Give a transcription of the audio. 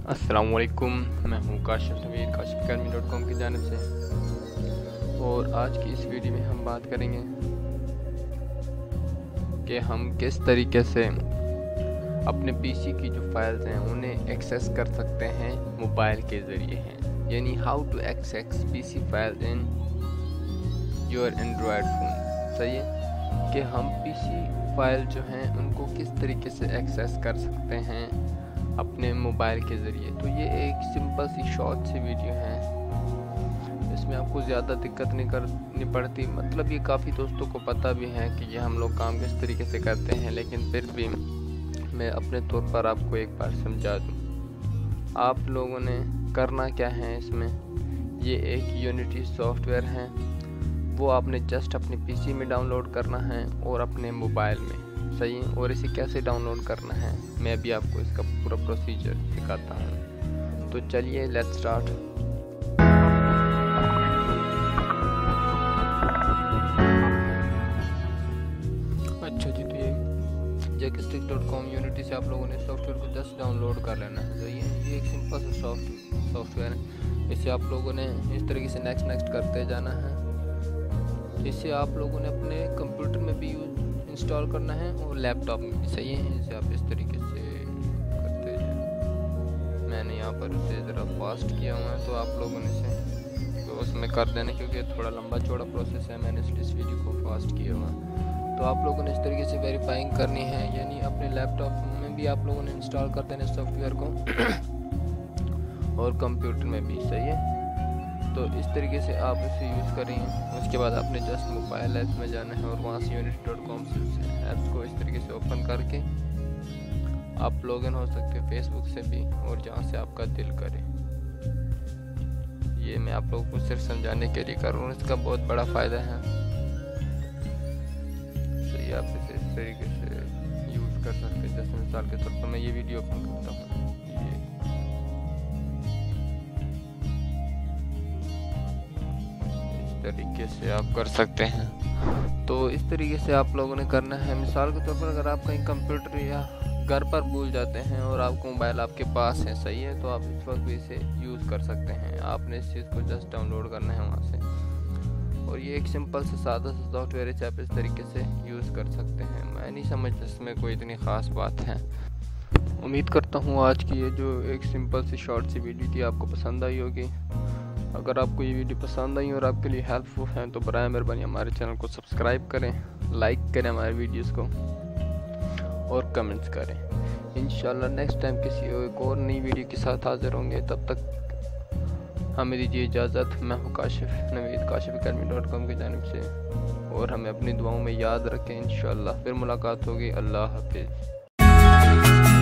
अस्सलामुअलैकुम, मैं हूँ काशिफ नवीद kashifacademy.com की जानिब से। और आज की इस वीडियो में हम बात करेंगे कि हम किस तरीके से अपने पीसी की जो फाइल्स हैं उन्हें एक्सेस कर सकते हैं मोबाइल के ज़रिए हैं, यानी how to access PC files इन योर एंड्रॉयड फ़ोन। सही है कि हम पीसी फाइल जो हैं उनको किस तरीके से एक्सेस कर सकते हैं अपने मोबाइल के ज़रिए। तो ये एक सिंपल सी शॉर्ट सी वीडियो है, इसमें आपको ज़्यादा दिक्कत नहीं करनी पड़ती। मतलब ये काफ़ी दोस्तों को पता भी है कि ये हम लोग काम किस तरीके से करते हैं, लेकिन फिर भी मैं अपने तौर पर आपको एक बार समझा दूँ। आप लोगों ने करना क्या है, इसमें ये एक यूनिटी सॉफ्टवेयर है, वो आपने जस्ट अपने पीसी में डाउनलोड करना है और अपने मोबाइल में। सही है। और इसे कैसे डाउनलोड करना है मैं भी आपको इसका पूरा प्रोसीजर दिखाता हूँ। तो चलिए लेट्स स्टार्ट। अच्छा जी, तो ये jackstick.com यूनिटी से आप लोगों ने सॉफ्टवेयर को जस्ट डाउनलोड कर लेना है। सही है। ये एक सिंपल सा सॉफ्टवेयर है, इसे आप लोगों ने इस तरीके से नेक्स्ट करते जाना है। इसे आप लोगों ने अपने कंप्यूटर में भी इंस्टॉल करना है और लैपटॉप में भी। सही है। इसे आप इस तरीके से करते जाए। मैंने यहाँ पर इसे ज़रा फास्ट किया हुआ है, तो आप लोगों ने इसे तो उसमें कर देना, क्योंकि थोड़ा लंबा चौड़ा प्रोसेस है। मैंने इस वीडियो को फास्ट किया हुआ है। तो आप लोगों ने इस तरीके से वेरीफाइंग करनी है, यानी अपने लैपटॉप में भी आप लोगों ने इंस्टॉल कर देना सॉफ्टवेयर को और कंप्यूटर में भी। सही है। तो इस तरीके से आप इसे यूज़ करेंगे। उसके बाद आपने जस्ट मोबाइल ऐप में जाना है और वहाँ से unity.com से उस ऐप्स को इस तरीके से ओपन करके आप लॉगिन हो सकते हैं फेसबुक से भी, और जहाँ से आपका दिल करे। ये मैं आप लोगों को सिर्फ समझाने के लिए कर रहा हूँ, इसका बहुत बड़ा फ़ायदा है। तो ये आप इसे इस तरीके से यूज़ कर सकते हैं। जैसे मिसाल के तौर पर मैं ये वीडियो ओपन करता हूँ, तरीके से आप कर सकते हैं। तो इस तरीके से आप लोगों ने करना है। मिसाल के तौर पर अगर आप कहीं कंप्यूटर या घर पर भूल जाते हैं और आपको मोबाइल आपके पास है, सही है, तो आप इस वक्त भी इसे यूज़ कर सकते हैं। आपने इस चीज़ को जस्ट डाउनलोड करना है वहाँ से, और ये एक सिंपल से सादा सा सॉफ्टवेयर है, आप इस तरीके से यूज़ कर सकते हैं। मैं नहीं समझता इसमें कोई इतनी ख़ास बात है। उम्मीद करता हूँ आज की ये जो एक सिंपल सी शॉर्ट सी वीडियो थी आपको पसंद आई होगी। अगर आपको ये वीडियो पसंद आई और आपके लिए हेल्पफुल है तो बराए मेहरबानी हमारे चैनल को सब्सक्राइब करें, लाइक करें हमारे वीडियोस को और कमेंट्स करें। इंशाल्लाह नेक्स्ट टाइम किसी एक और नई वीडियो के साथ हाजिर होंगे। तब तक हमें दीजिए इजाज़त। मैं हूँ काशिफ नवीद kashifacademy.com की जानिब से, और हमें अपनी दुआओं में याद रखें। इंशाल्लाह फिर मुलाकात होगी। अल्लाह हाफिज़।